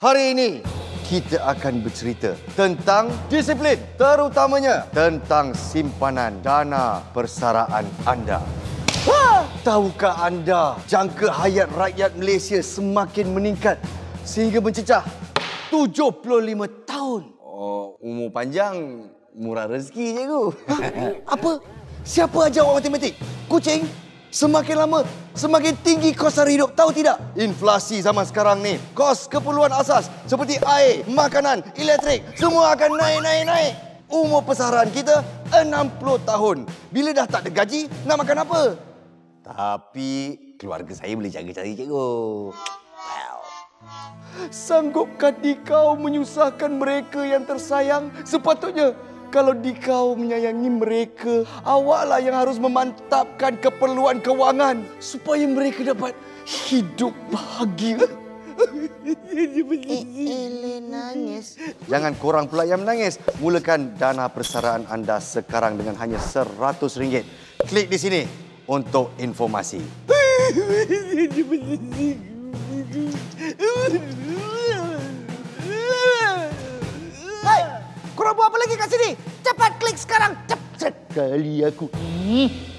Hari ini kita akan bercerita tentang disiplin, terutamanya tentang simpanan dana persaraan anda. Tahukah anda jangka hayat rakyat Malaysia semakin meningkat sehingga mencecah 75 tahun? Oh, umur panjang, murah rezeki, cikgu. Apa? Siapa ajar awak matematik? Kucing? Semakin lama, semakin tinggi kos sara hidup. Tahu tidak? Inflasi zaman sekarang ni, kos keperluan asas seperti air, makanan, elektrik, semua akan naik. Umur persaraan kita 60 tahun. Bila dah tak ada gaji, nak makan apa? Tapi keluarga saya boleh jaga cari, cikgu. Sanggupkah dikau menyusahkan mereka yang tersayang? Sepatutnya kalau dikau menyayangi mereka, awaklah yang harus memantapkan keperluan kewangan supaya mereka dapat hidup bahagia. Nangis. Jangan korang pula yang menangis. Mulakan dana persaraan anda sekarang dengan hanya RM100. Klik di sini untuk informasi. Hai, korang buat apa lagi kat sini? Cepat klik sekarang. Cepat. Sekali aku